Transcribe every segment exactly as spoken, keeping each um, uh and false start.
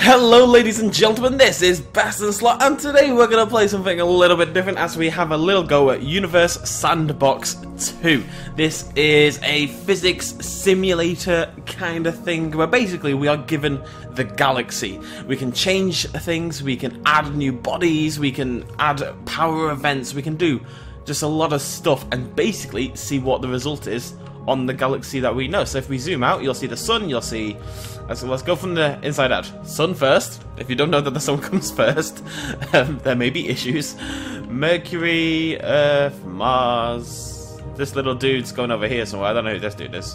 Hello ladies and gentlemen, this is Baston Slot, and today we're going to play something a little bit different as we have a little go at Universe Sandbox two. This is a physics simulator kind of thing where basically we are given the galaxy. We can change things, we can add new bodies, we can add power events, we can do just a lot of stuff and basically see what the result is on the galaxy that we know. So if we zoom out, you'll see the sun, you'll see... Let's, let's go from the inside out. Sun first. If you don't know that the sun comes first, um, there may be issues. Mercury, Earth, Mars... This little dude's going over here somewhere. I don't know who this dude is.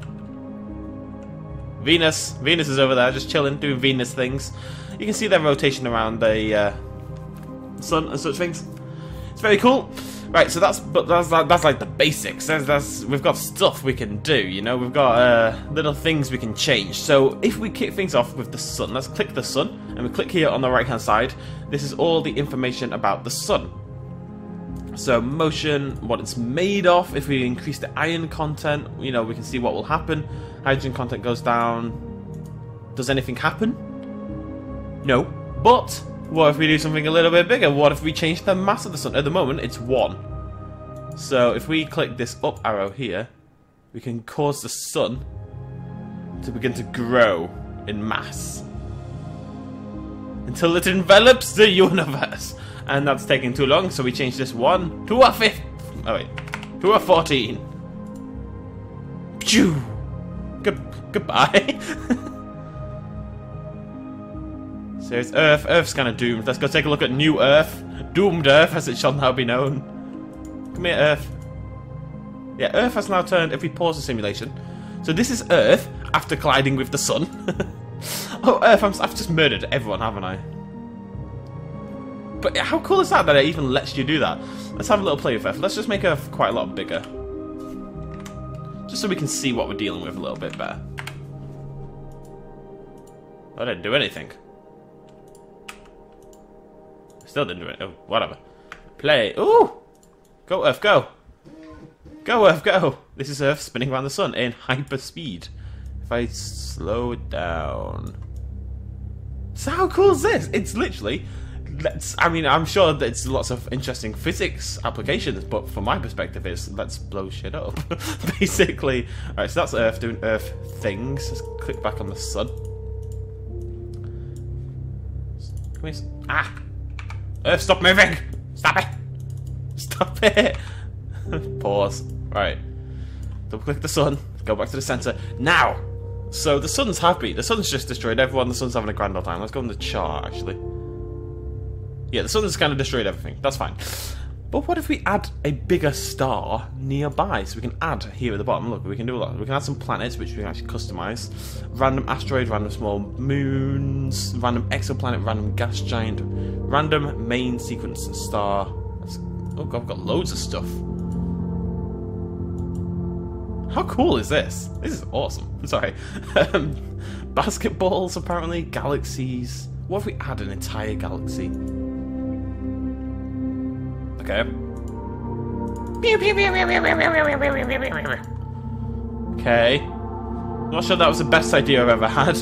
Venus. Venus is over there, just chilling, doing Venus things. You can see their rotation around the uh, sun and such things. It's very cool. Right, so that's but that's that's like the basics. That's, that's we've got stuff we can do, you know. We've got uh, little things we can change. So if we kick things off with the sun, let's click the sun, and we click here on the right hand side. This is all the information about the sun. So motion, what it's made of. If we increase the iron content, you know, we can see what will happen. Hydrogen content goes down. Does anything happen? No, but. What if we do something a little bit bigger? What if we change the mass of the sun? At the moment, it's one. So if we click this up arrow here, we can cause the sun to begin to grow in mass until it envelops the universe. And that's taking too long, so we change this one to a fifth. Oh wait, to a fourteen. Phew. Good, goodbye. So it's Earth. Earth's kind of doomed. Let's go take a look at New Earth. Doomed Earth, as it shall now be known. Come here, Earth. Yeah, Earth has now turned, if we pause the simulation. So this is Earth, after colliding with the sun. Oh, Earth, I'm, I've just murdered everyone, haven't I? But how cool is that, that it even lets you do that? Let's have a little play with Earth. Let's just make Earth quite a lot bigger. Just so we can see what we're dealing with a little bit better. I didn't do anything. Still didn't do it. Oh, whatever. Play. Ooh! Go, Earth, go! Go, Earth, go! This is Earth spinning around the sun in hyper speed. If I slow it down. So how cool is this? It's literally... Let's, I mean, I'm sure that it's lots of interesting physics applications, but from my perspective, it's let's blow shit up. Basically. Alright, so that's Earth doing Earth things. Let's click back on the sun. Can we... Ah! Earth, stop moving! Stop it! Stop it! Pause. Right. Double click the sun. Go back to the center. Now! So the sun's happy. The sun's just destroyed everyone. The sun's having a grand old time. Let's go on the chart, actually. Yeah, the sun's kind of destroyed everything. That's fine. But what if we add a bigger star nearby? So we can add here at the bottom. Look, we can do a lot. We can add some planets, which we can actually customize. Random asteroid, random small moons, random exoplanet, random gas giant, random main sequence star. That's, oh god, I've got loads of stuff. How cool is this? This is awesome. Sorry. Um, basketballs, apparently. Galaxies. What if we add an entire galaxy? Okay. Okay. Not sure that was the best idea I've ever had.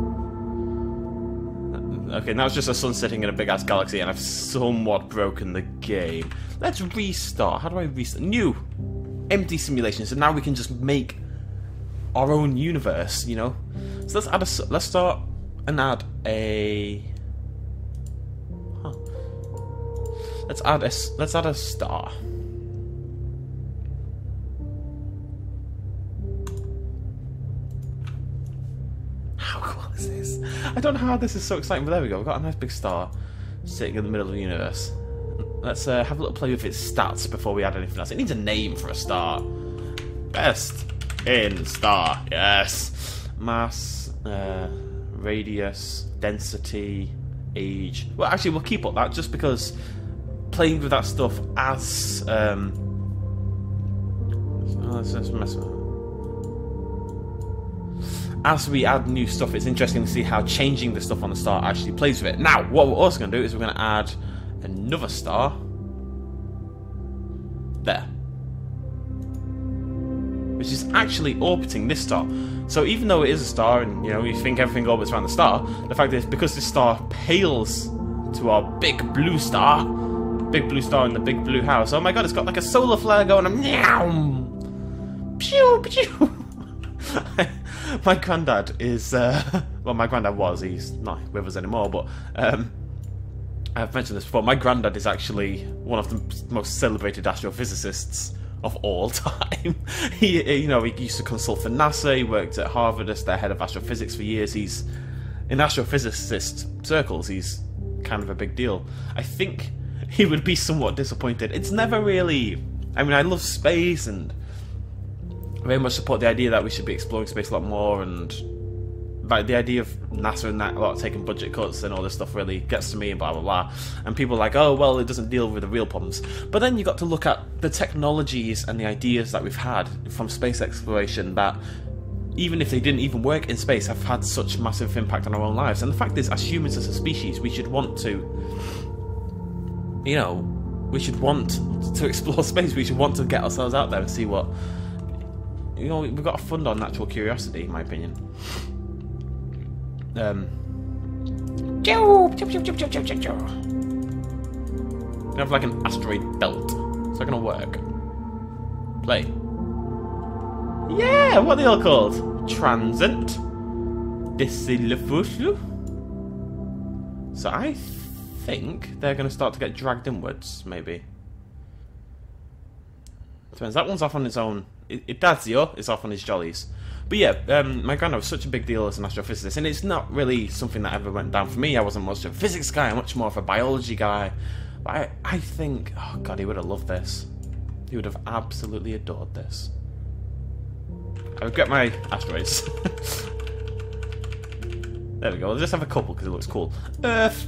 Okay, now it's just a sun sitting in a big ass galaxy and I've somewhat broken the game. Let's restart. How do I restart? New! Empty simulation. So now we can just make our own universe, you know? So let's add a... Let's start and add a... Huh. Let's add a... Let's add a star. How cool is this? I don't know how this is so exciting, but there we go. We've got a nice big star sitting in the middle of the universe. Let's uh, have a little play with its stats before we add anything else. It needs a name for a star. Best in star. Yes. Mass, uh, radius, density, age. Well, actually, we'll keep up that just because playing with that stuff as... Um, let's just mess with it. As we add new stuff, it's interesting to see how changing the stuff on the star actually plays with it. Now, what we're also going to do is we're going to add another star. There. Which is actually orbiting this star. So even though it is a star, and you know you think everything orbits around the star, the fact is because this star pales to our big blue star, big blue star in the big blue house. Oh my god, it's got like a solar flare going. And meow, pew pew. My granddad is uh, well, my granddad was. He's not with us anymore, but um, I've mentioned this before. My granddad is actually one of the most celebrated astrophysicists of all time. he, you know, he used to consult for NASA. He worked at Harvard as their head of astrophysics for years. He's in astrophysicist circles. He's kind of a big deal. I think he would be somewhat disappointed. It's never really. I mean, I love space and very much support the idea that we should be exploring space a lot more, and like the idea of NASA and that a lot taking budget cuts and all this stuff really gets to me and blah blah blah. And people are like, oh well, it doesn't deal with the real problems. But then you got to look at the technologies and the ideas that we've had from space exploration that, even if they didn't even work in space, have had such massive impact on our own lives. And the fact is, as humans, as a species, we should want to, you know, we should want to explore space. We should want to get ourselves out there and see what. You know, we've got to fund our natural curiosity, in my opinion. Um. We have like an asteroid belt. Is that gonna work? Play. Yeah, what are they all called? Transient. Disilifuslu. So I think they're gonna start to get dragged inwards, maybe. Depends. That one's off on its own. Idazio is off on his jollies. But yeah, um, my granddad was such a big deal as an astrophysicist, and it's not really something that ever went down for me. I wasn't much of a physics guy, I'm much more of a biology guy. But I, I think, oh god, he would have loved this. He would have absolutely adored this. I regret my asteroids. There we go, I'll just have a couple because it looks cool. Earth.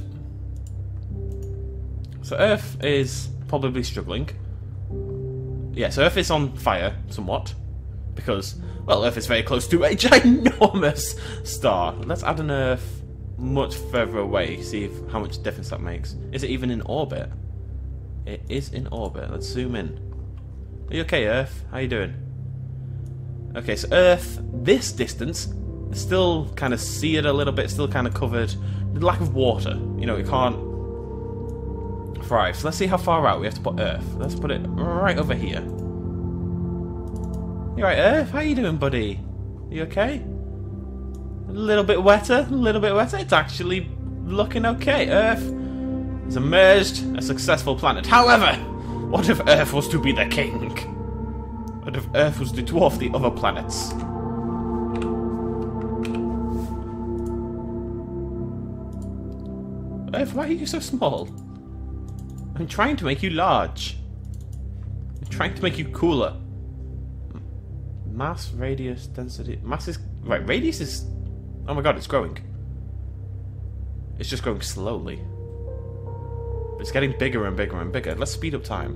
So Earth is probably struggling. Yes, Earth is on fire, somewhat, because, well, Earth is very close to a ginormous star. Let's add an Earth much further away, see if, how much difference that makes. Is it even in orbit? It is in orbit. Let's zoom in. Are you okay, Earth? How you doing? Okay, so Earth, this distance, is still kind of seared a little bit, still kind of covered. The lack of water, you know, it can't thrive. So let's see how far out we have to put Earth. Let's put it right over here. You right, Earth? How you doing, buddy? You okay? A little bit wetter, a little bit wetter. It's actually looking okay. Earth has emerged a successful planet. However, what if Earth was to be the king? What if Earth was to dwarf the other planets? Earth, why are you so small? I'm trying to make you large. I'm trying to make you cooler. Mass, radius, density. Mass is... Right, radius is... Oh my god, it's growing. It's just growing slowly. It's getting bigger and bigger and bigger. Let's speed up time.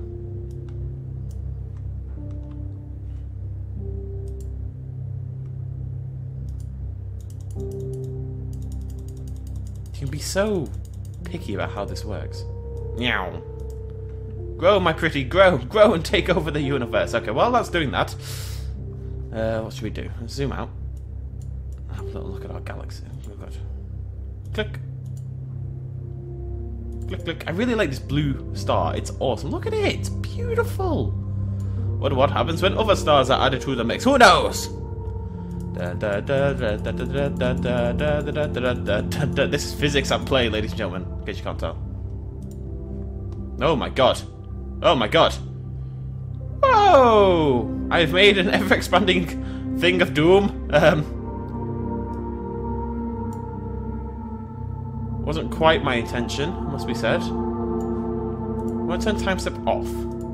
You can be so picky about how this works. Meow. Grow, my pretty, grow, grow and take over the universe. Okay, well, that's doing that. Uh, what should we do? Let's zoom out. Have a little look at our galaxy. Oh, God. Click. Click, click. I really like this blue star. It's awesome. Look at it. It's beautiful. What what happens when other stars are added to the mix? Who knows? This is physics at play, ladies and gentlemen. In case you can't tell. Oh my god. Oh my god. Whoa! I've made an ever-expanding thing of doom. Um, wasn't quite my intention, must be said. I'm going to turn time step off.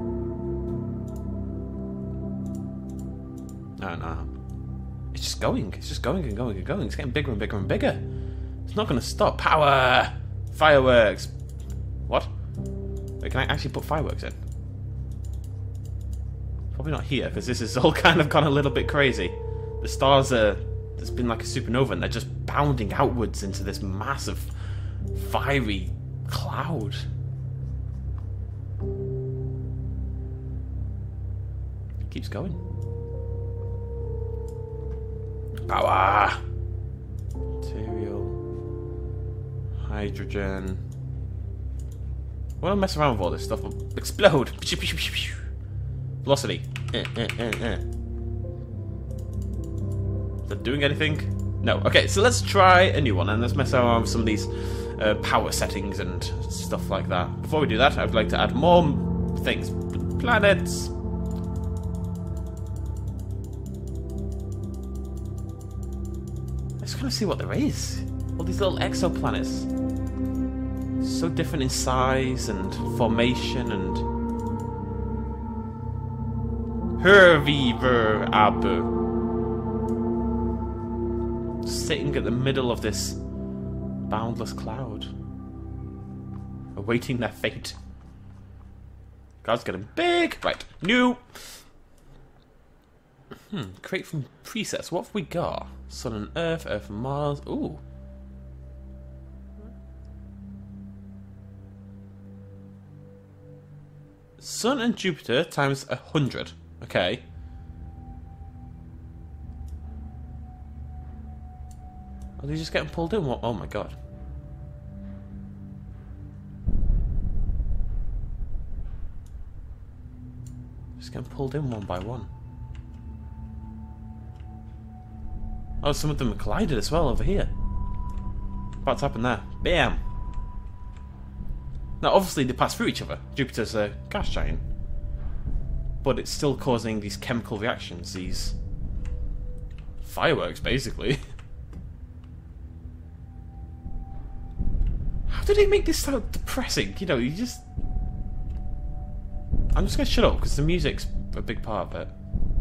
No, no. It's just going. It's just going and going and going. It's getting bigger and bigger and bigger. It's not going to stop. Power! Fireworks! What? Wait, can I actually put fireworks in? Probably not here, because this has all kind of gone a little bit crazy. The stars are... There's been like a supernova, and they're just bounding outwards into this massive, fiery cloud. It keeps going. Power! Material. Hydrogen. I want to mess around with all this stuff. Explode! Velocity. Eh, eh, eh, eh. Is that doing anything? No. Okay, so let's try a new one and let's mess around with some of these uh, power settings and stuff like that. Before we do that, I'd like to add more things. Planets. Let's kind of see what there is. All these little exoplanets. So different in size and formation and... Herviver Abu. Sitting at the middle of this boundless cloud. Awaiting their fate. God's getting big! Right, new! Hmm, create from presets. What have we got? Sun and Earth, Earth and Mars. Ooh. Sun and Jupiter times a hundred. Okay. Are they just getting pulled in? What? Oh my god. Just getting pulled in one by one. Oh, some of them collided as well over here. About to happen there. Bam! Now, obviously, they pass through each other. Jupiter's a gas giant. But it's still causing these chemical reactions, these fireworks, basically. How did they make this so depressing? You know, you just... I'm just going to shut up, because the music's a big part of it.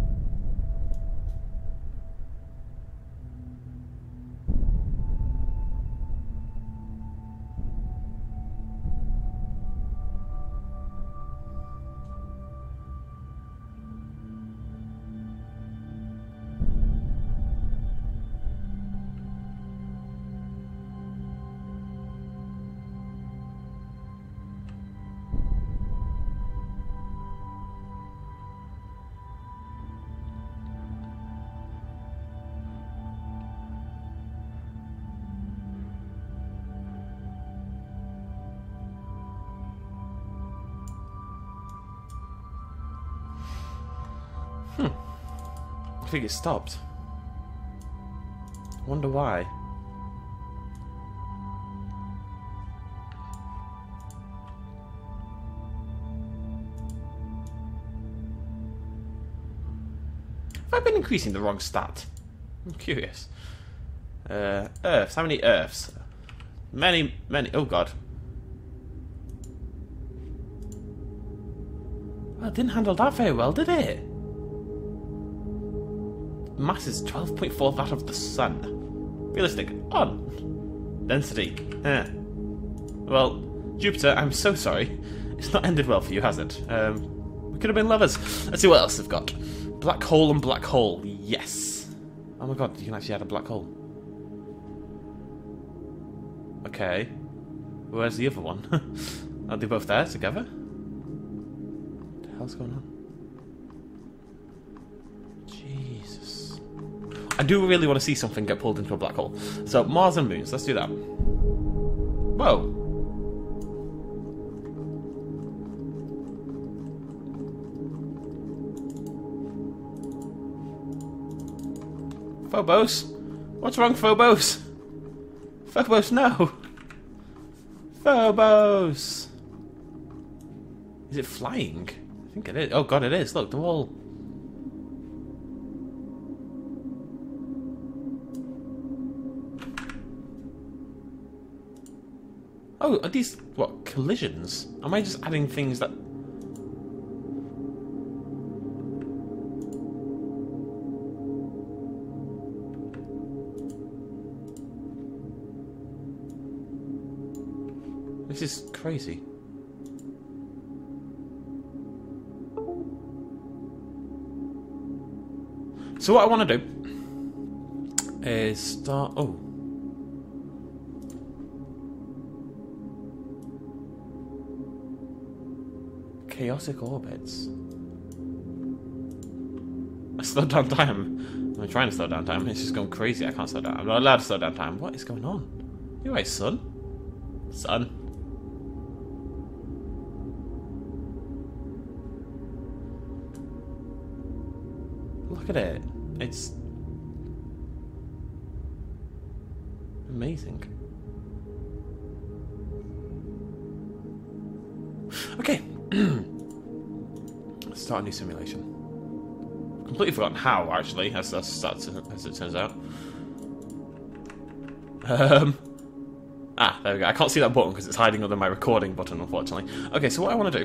Hmm. I think it stopped. I wonder why. Have I been increasing the wrong stat? I'm curious. Uh, Earths. How many Earths? Many, many. Oh god. Well, it didn't handle that very well, did it? Mass is twelve point four that of the Sun. Realistic. On. Density. Eh. Well, Jupiter, I'm so sorry. It's not ended well for you, has it? Um, we could have been lovers. Let's see what else they've got. Black hole and black hole. Yes. Oh my god, you can actually add a black hole. Okay. Where's the other one? Are they both there together? What the hell's going on? Jesus. I do really want to see something get pulled into a black hole. So, Mars and moons. Let's do that. Whoa. Phobos? What's wrong, Phobos? Phobos, no! Phobos! Is it flying? I think it is. Oh god, it is. Look, they're all... Oh, are these, what, collisions? Am I just adding things that... This is crazy. So what I want to do is start... Oh. Chaotic orbits. I slowed down time. I'm trying to slow down time. It's just going crazy. I can't slow down. I'm not allowed to slow down time. What is going on? You right, son? Son? Look at it. It's amazing. Okay. Let's start a new simulation. Completely forgotten how, actually, as, as, as it turns out. Um, ah, there we go. I can't see that button because it's hiding under my recording button, unfortunately. Okay, so what I want to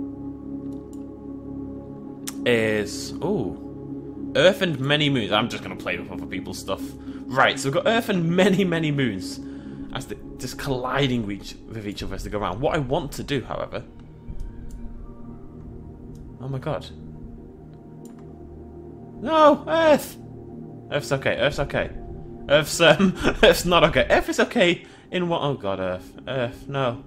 do is... Ooh. Earth and many moons. I'm just going to play with other people's stuff. Right, so we've got Earth and many, many moons as they just colliding with each, with each other as they go around. What I want to do, however... Oh my god. No! Earth! Earth's okay, Earth's okay. Earth's, um, Earth's not okay. Earth is okay in what? Oh god, Earth. Earth, no.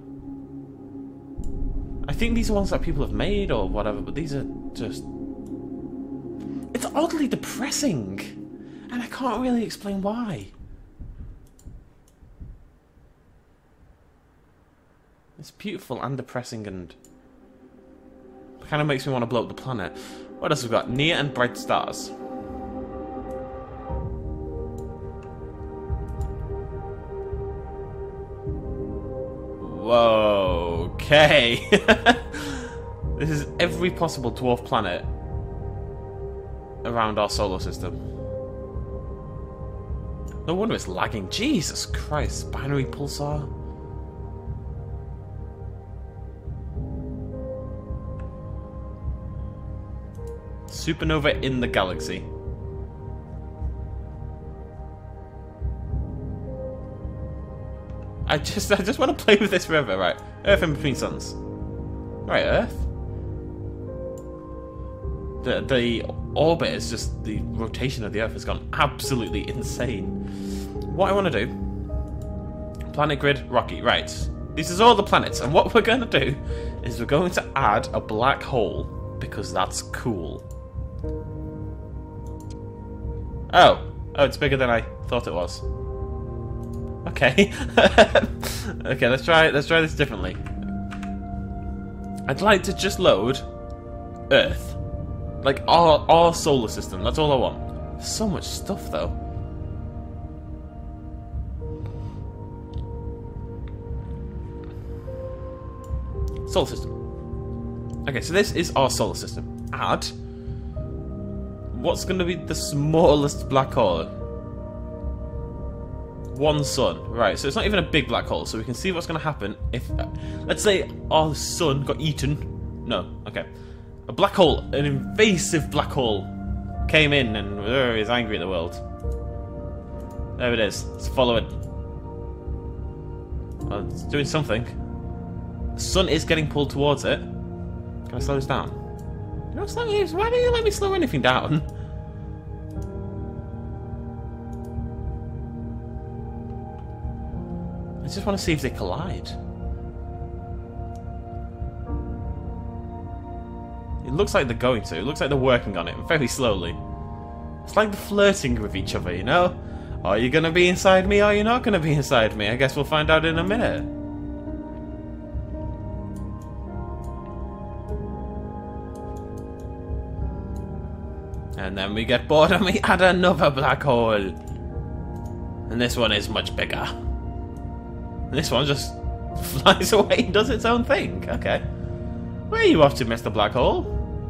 I think these are ones that people have made or whatever, but these are just... It's oddly depressing! And I can't really explain why. It's beautiful and depressing and... kind of makes me want to blow up the planet. What else have we got? Near and bright stars. Whoa, okay. This is every possible dwarf planet around our solar system. No wonder it's lagging. Jesus Christ, binary pulsar. Supernova in the galaxy. I just I just want to play with this forever, right? Earth in between suns. Right, Earth. The the orbit is just the rotation of the Earth has gone absolutely insane. What I want to do. Planet grid, rocky, right. This is all the planets, and what we're gonna do is we're going to add a black hole because that's cool. Oh, oh, it's bigger than I thought it was. Okay, okay, let's try. Let's try this differently. I'd like to just load Earth, like our our solar system. That's all I want. There's so much stuff, though. Solar system. Okay, so this is our solar system. Add. What's going to be the smallest black hole? One sun. Right, so it's not even a big black hole, so we can see what's going to happen if... Uh, let's say our sun got eaten. No, okay. A black hole, an invasive black hole, came in and uh, is angry at the world. There it is. Let's follow it. Well, it's doing something. The sun is getting pulled towards it. Can I slow this down? Don't slow me. Why don't you let me slow anything down? I just want to see if they collide. It looks like they're going to. It looks like they're working on it very slowly. It's like they're flirting with each other, you know? Are you going to be inside me or are you not going to be inside me? I guess we'll find out in a minute. And then we get bored and we add another black hole. And this one is much bigger. And this one just flies away and does its own thing. Okay. Where are you off to, Mister Black Hole?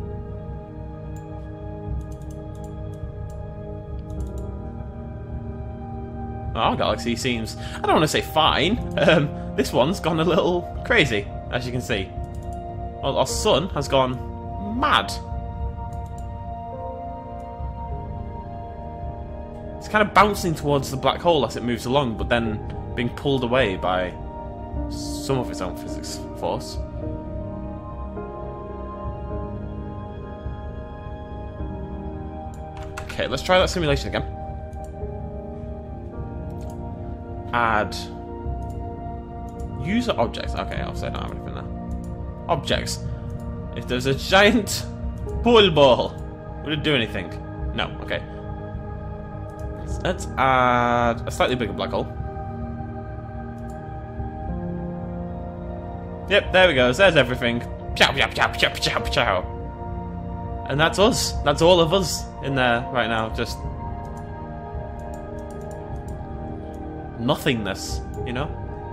Our galaxy seems, I don't want to say fine. Um, this one's gone a little crazy, as you can see. Well, our sun has gone mad. It's kind of bouncing towards the black hole as it moves along, but then being pulled away by some of its own physics force. Okay, let's try that simulation again. Add user objects. Okay, I'll say I don't have anything now. Objects. If there's a giant pool ball, would it do anything? No. Okay. Let's add a slightly bigger black hole. Yep, there we go. There's everything. Chow, chow, chow, chow, chow, chow. And that's us. That's all of us in there right now. Just nothingness, you know?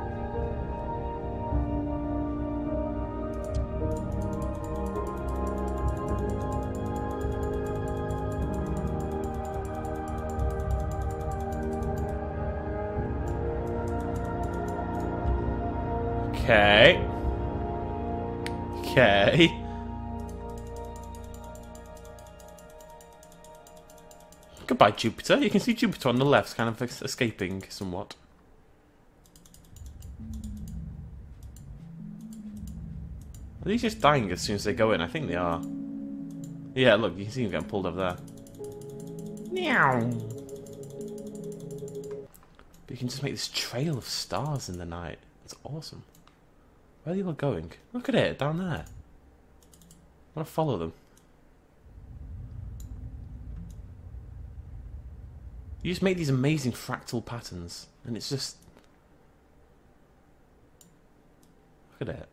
Okay. Okay. Goodbye, Jupiter. You can see Jupiter on the left, kind of escaping somewhat. Are these just dying as soon as they go in? I think they are. Yeah, look, you can see them getting pulled over there. Meow. But you can just make this trail of stars in the night. It's awesome. Where are you all going? Look at it, down there. I want to follow them. You just make these amazing fractal patterns, and it's just... Look at it.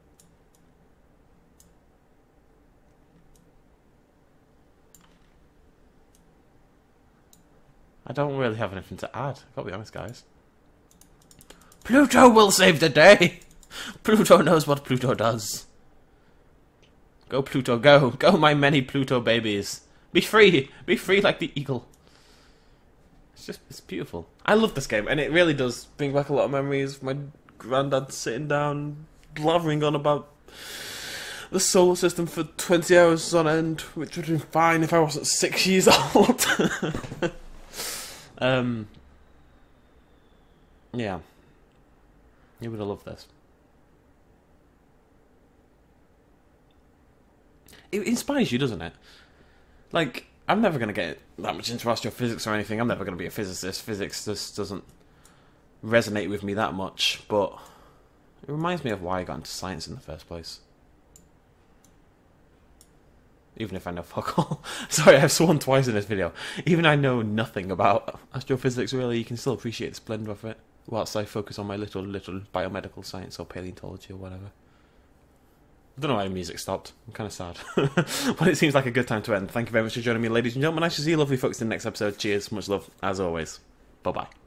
I don't really have anything to add, I've got to be honest, guys. Pluto will save the day! Pluto knows what Pluto does. Go, Pluto, go. Go, my many Pluto babies. Be free. Be free like the eagle. It's just, it's beautiful. I love this game, and it really does bring back a lot of memories of my granddad sitting down, blathering on about the solar system for twenty hours on end, which would have been fine if I wasn't six years old. um, yeah. You would have loved this. It inspires you, doesn't it? Like, I'm never going to get that much into astrophysics or anything. I'm never going to be a physicist. Physics just doesn't resonate with me that much. But it reminds me of why I got into science in the first place. Even if I know fuck all. Sorry, I've sworn twice in this video. Even I know nothing about astrophysics, really, you can still appreciate the splendour of it. Whilst I focus on my little, little biomedical science or paleontology or whatever. I don't know why the music stopped. I'm kind of sad. But it seems like a good time to end. Thank you very much for joining me, ladies and gentlemen. I shall see you lovely folks in the next episode. Cheers. Much love, as always. Bye-bye.